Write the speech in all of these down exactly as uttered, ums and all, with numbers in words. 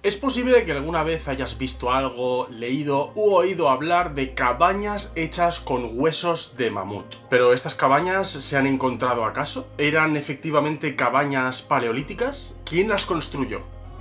Es posible que alguna vez hayas visto algo, leído u oído hablar de cabañas hechas con huesos de mamut. ¿Pero estas cabañas se han encontrado acaso? ¿Eran efectivamente cabañas paleolíticas? ¿Quién las construyó?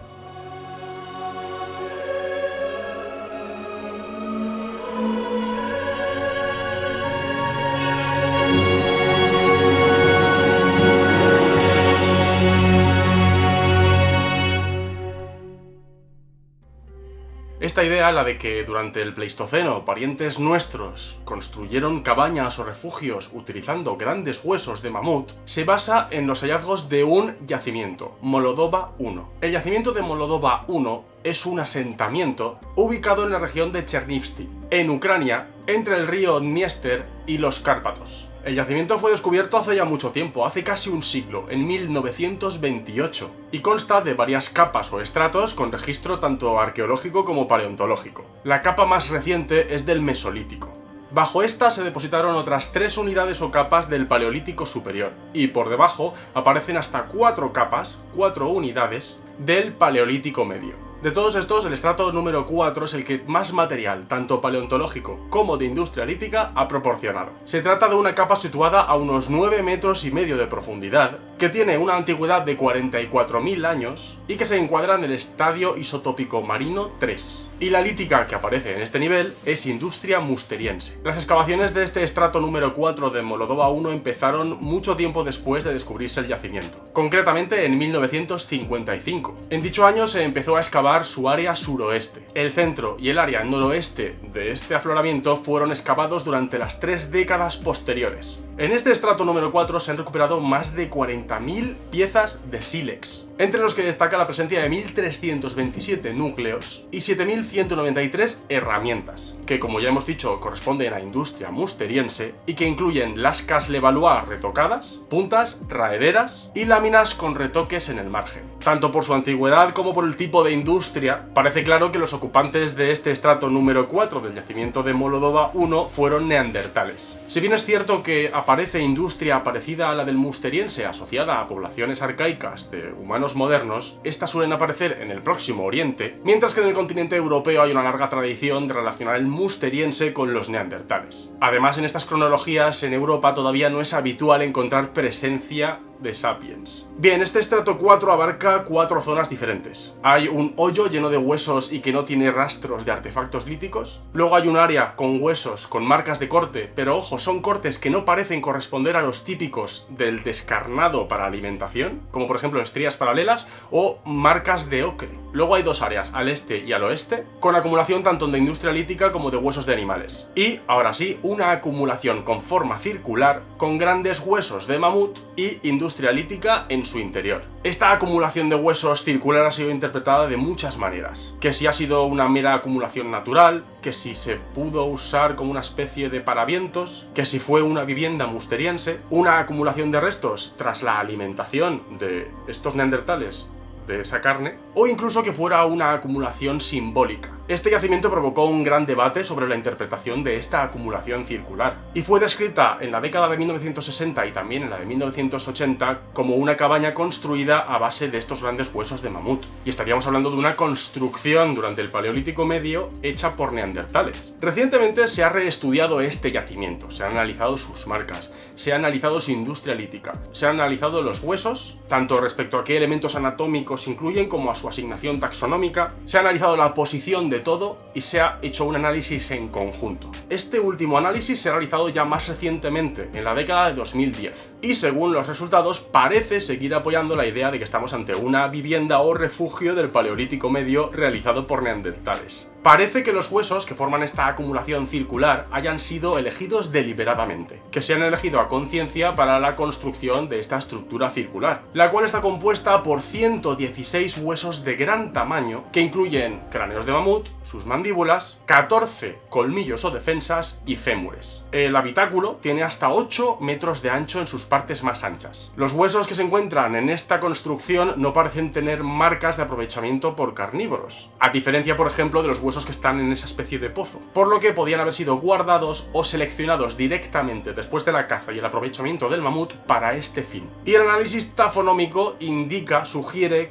Esta idea, la de que durante el Pleistoceno parientes nuestros construyeron cabañas o refugios utilizando grandes huesos de mamut, se basa en los hallazgos de un yacimiento, Molodova uno. El yacimiento de Molodova uno es un asentamiento ubicado en la región de Chernivtsi, en Ucrania, entre el río Dniester y los Cárpatos. El yacimiento fue descubierto hace ya mucho tiempo, hace casi un siglo, en mil novecientos veintiocho, y consta de varias capas o estratos con registro tanto arqueológico como paleontológico. La capa más reciente es del Mesolítico. Bajo esta se depositaron otras tres unidades o capas del Paleolítico superior, y por debajo aparecen hasta cuatro capas, cuatro unidades, del Paleolítico medio. De todos estos, el estrato número cuatro es el que más material, tanto paleontológico como de industria lítica, ha proporcionado. Se trata de una capa situada a unos nueve metros y medio de profundidad, que tiene una antigüedad de cuarenta y cuatro mil años y que se encuadra en el estadio isotópico marino tres. Y la lítica que aparece en este nivel es industria musteriense. Las excavaciones de este estrato número cuatro de Molodova uno empezaron mucho tiempo después de descubrirse el yacimiento, concretamente en mil novecientos cincuenta y cinco. En dicho año se empezó a excavar su área suroeste. El centro y el área noroeste de este afloramiento fueron excavados durante las tres décadas posteriores. En este estrato número cuatro se han recuperado más de cuarenta mil piezas de sílex, entre los que destaca la presencia de mil trescientos veintisiete núcleos y siete mil ciento noventa y tres herramientas, que como ya hemos dicho corresponden a industria musteriense y que incluyen lascas Levallois retocadas, puntas, raederas y láminas con retoques en el margen. Tanto por su antigüedad como por el tipo de industria, parece claro que los ocupantes de este estrato número cuatro del yacimiento de Molodova uno fueron neandertales. Si bien es cierto que aparece industria parecida a la del musteriense asociada a poblaciones arcaicas de humanos modernos, estas suelen aparecer en el Próximo Oriente, mientras que en el continente europeo hay una larga tradición de relacionar el musteriense con los neandertales. Además, en estas cronologías en Europa todavía no es habitual encontrar presencia de sapiens. Bien, este estrato cuatro abarca cuatro zonas diferentes. Hay un hoyo lleno de huesos y que no tiene rastros de artefactos líticos. Luego hay un área con huesos con marcas de corte, pero ojo, son cortes que no parecen corresponder a los típicos del descarnado para alimentación, como por ejemplo estrías paralelas o marcas de ocre. Luego hay dos áreas, al este y al oeste, con acumulación tanto de industria lítica como de huesos de animales. Y, ahora sí, una acumulación con forma circular, con grandes huesos de mamut y industria lítica en su interior. Esta acumulación de huesos circular ha sido interpretada de muchas maneras. Que si ha sido una mera acumulación natural, que si se pudo usar como una especie de paravientos, que si fue una vivienda musteriense, una acumulación de restos tras la alimentación de estos neandertales de esa carne, o incluso que fuera una acumulación simbólica. Este yacimiento provocó un gran debate sobre la interpretación de esta acumulación circular, y fue descrita en la década de mil novecientos sesenta y también en la de mil novecientos ochenta como una cabaña construida a base de estos grandes huesos de mamut, y estaríamos hablando de una construcción durante el Paleolítico medio hecha por neandertales. Recientemente se ha reestudiado este yacimiento, se han analizado sus marcas, se ha analizado su industria lítica, se han analizado los huesos, tanto respecto a qué elementos anatómicos incluyen como a su asignación taxonómica, se ha analizado la posición de todo y se ha hecho un análisis en conjunto. Este último análisis se ha realizado ya más recientemente, en la década de dos mil diez, y según los resultados parece seguir apoyando la idea de que estamos ante una vivienda o refugio del Paleolítico medio realizado por neandertales. Parece que los huesos que forman esta acumulación circular hayan sido elegidos deliberadamente, que se han elegido a conciencia para la construcción de esta estructura circular, la cual está compuesta por ciento dieciséis huesos de gran tamaño que incluyen cráneos de mamut, sus mandíbulas, catorce colmillos o defensas y fémures. El habitáculo tiene hasta ocho metros de ancho en sus partes más anchas. Los huesos que se encuentran en esta construcción no parecen tener marcas de aprovechamiento por carnívoros, a diferencia por ejemplo de los huesos que están en esa especie de pozo, por lo que podían haber sido guardados o seleccionados directamente después de la caza y el aprovechamiento del mamut para este fin. Y el análisis tafonómico indica, sugiere que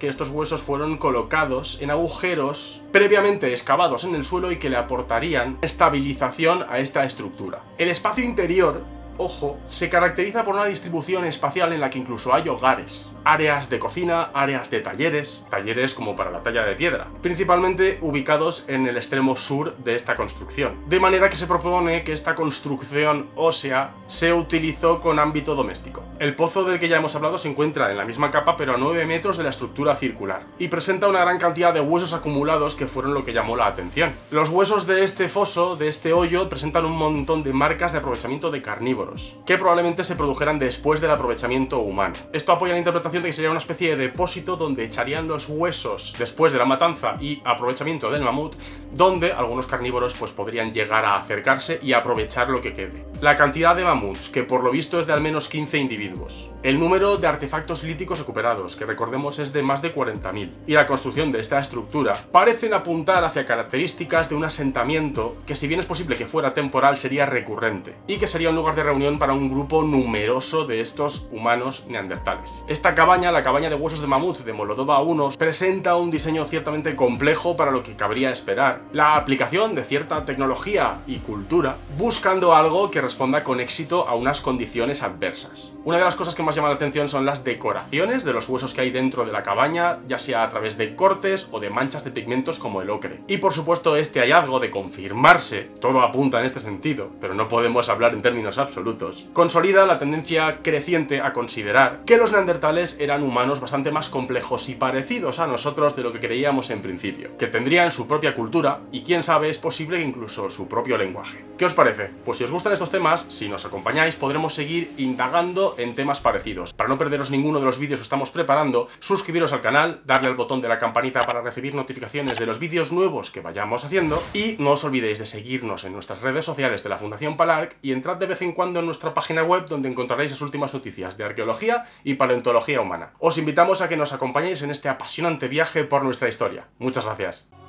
que estos huesos fueron colocados en agujeros previamente excavados en el suelo y que le aportarían estabilización a esta estructura. El espacio interior, ojo, se caracteriza por una distribución espacial en la que incluso hay hogares, áreas de cocina, áreas de talleres, talleres como para la talla de piedra, principalmente ubicados en el extremo sur de esta construcción. De manera que se propone que esta construcción ósea se utilizó con ámbito doméstico. El pozo del que ya hemos hablado se encuentra en la misma capa pero a nueve metros de la estructura circular y presenta una gran cantidad de huesos acumulados que fueron lo que llamó la atención. Los huesos de este foso, de este hoyo, presentan un montón de marcas de aprovechamiento de carnívoros que probablemente se produjeran después del aprovechamiento humano. Esto apoya la interpretación de que sería una especie de depósito donde echarían los huesos después de la matanza y aprovechamiento del mamut, donde algunos carnívoros pues podrían llegar a acercarse y aprovechar lo que quede. La cantidad de mamuts, que por lo visto es de al menos quince individuos. El número de artefactos líticos recuperados, que recordemos es de más de cuarenta mil. Y la construcción de esta estructura parecen apuntar hacia características de un asentamiento que, si bien es posible que fuera temporal, sería recurrente y que sería un lugar de reunión para un grupo numeroso de estos humanos neandertales. Esta cabaña, la cabaña de huesos de mamuts de Molodova uno, presenta un diseño ciertamente complejo para lo que cabría esperar. La aplicación de cierta tecnología y cultura, buscando algo que responda con éxito a unas condiciones adversas. Una de las cosas que más llama la atención son las decoraciones de los huesos que hay dentro de la cabaña, ya sea a través de cortes o de manchas de pigmentos como el ocre. Y por supuesto este hallazgo, de confirmarse, todo apunta en este sentido, pero no podemos hablar en términos absolutos, consolida la tendencia creciente a considerar que los neandertales eran humanos bastante más complejos y parecidos a nosotros de lo que creíamos en principio, que tendrían su propia cultura y quién sabe, es posible incluso su propio lenguaje. ¿Qué os parece? Pues si os gustan estos temas, si nos acompañáis, podremos seguir indagando en temas parecidos. Para no perderos ninguno de los vídeos que estamos preparando, suscribiros al canal, darle al botón de la campanita para recibir notificaciones de los vídeos nuevos que vayamos haciendo, y no os olvidéis de seguirnos en nuestras redes sociales de la Fundación Palarc y entrad de vez en cuando en nuestra página web, donde encontraréis las últimas noticias de arqueología y paleontología humana. Os invitamos a que nos acompañéis en este apasionante viaje por nuestra historia. Muchas gracias.